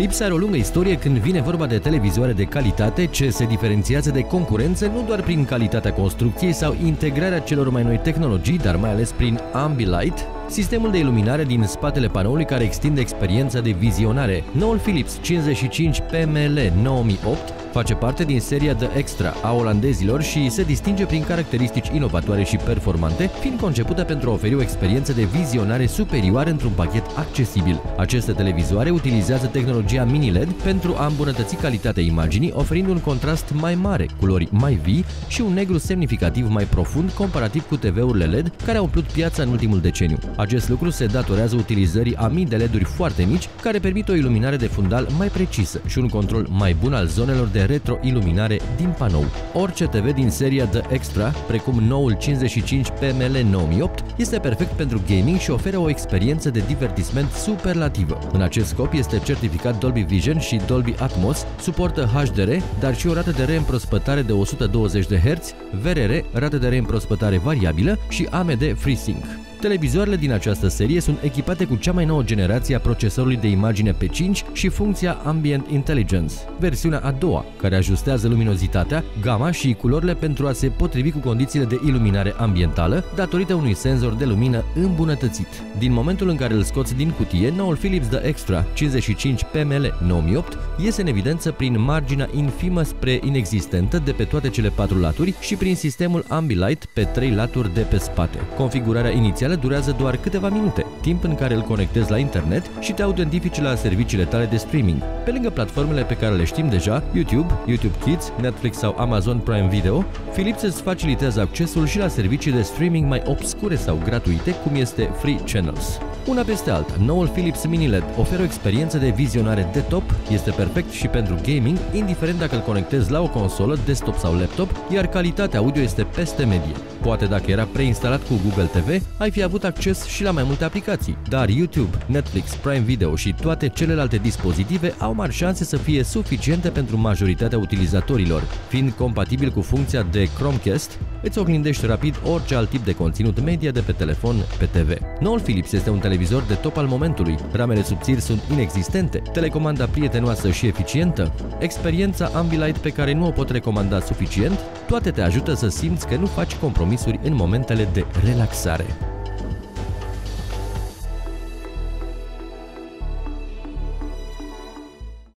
Philips are o lungă istorie când vine vorba de televizoare de calitate ce se diferențiază de concurență nu doar prin calitatea construcției sau integrarea celor mai noi tehnologii, dar mai ales prin Ambilight, sistemul de iluminare din spatele panoului care extinde experiența de vizionare. Noul Philips 55 PML 9008 face parte din seria The Extra a olandezilor și se distinge prin caracteristici inovatoare și performante, fiind concepută pentru a oferi o experiență de vizionare superioară într-un pachet accesibil. Aceste televizoare utilizează tehnologia mini-LED pentru a îmbunătăți calitatea imaginii, oferind un contrast mai mare, culori mai vii și un negru semnificativ mai profund comparativ cu TV-urile LED care au umplut piața în ultimul deceniu. Acest lucru se datorează utilizării a mii de LED-uri foarte mici care permit o iluminare de fundal mai precisă și un control mai bun al zonelor de retroiluminare din panou. Orice TV din seria The Extra, precum noul 55 PML 9008, este perfect pentru gaming și oferă o experiență de divertisment superlativă. În acest scop este certificat Dolby Vision și Dolby Atmos, suportă HDR, dar și o rată de reîmprospătare de 120 de Hz, VRR, rată de reîmprospătare variabilă și AMD FreeSync. Televizoarele din această serie sunt echipate cu cea mai nouă generație a procesorului de imagine P5 și funcția Ambient Intelligence, versiunea a doua, care ajustează luminozitatea, gama și culorile pentru a se potrivi cu condițiile de iluminare ambientală, datorită unui senzor de lumină îmbunătățit. Din momentul în care îl scoți din cutie, noul Philips The Extra 55 PML 9008 iese în evidență prin marginea infimă spre inexistentă de pe toate cele 4 laturi și prin sistemul Ambilight pe 3 laturi de pe spate. Configurarea inițială durează doar câteva minute, timp în care îl conectezi la internet și te autentifici la serviciile tale de streaming. Pe lângă platformele pe care le știm deja, YouTube, YouTube Kids, Netflix sau Amazon Prime Video, Philips îți facilitează accesul și la servicii de streaming mai obscure sau gratuite, cum este Free Channels. Una peste alta, noul Philips Mini LED oferă o experiență de vizionare de top, este perfect și pentru gaming, indiferent dacă îl conectezi la o consolă, desktop sau laptop, iar calitatea audio este peste medie. Poate dacă era preinstalat cu Google TV, ai fi avut acces și la mai multe aplicații, dar YouTube, Netflix, Prime Video și toate celelalte dispozitive au mari șanse să fie suficiente pentru majoritatea utilizatorilor. Fiind compatibil cu funcția de Chromecast, îți oglindești rapid orice alt tip de conținut media de pe telefon pe TV. Noul Philips este un televizor de top al momentului, ramele subțiri sunt inexistente, telecomanda prietenoasă și eficientă, experiența Ambilight pe care nu o pot recomanda suficient, toate te ajută să simți că nu faci compromisuri în momentele de relaxare.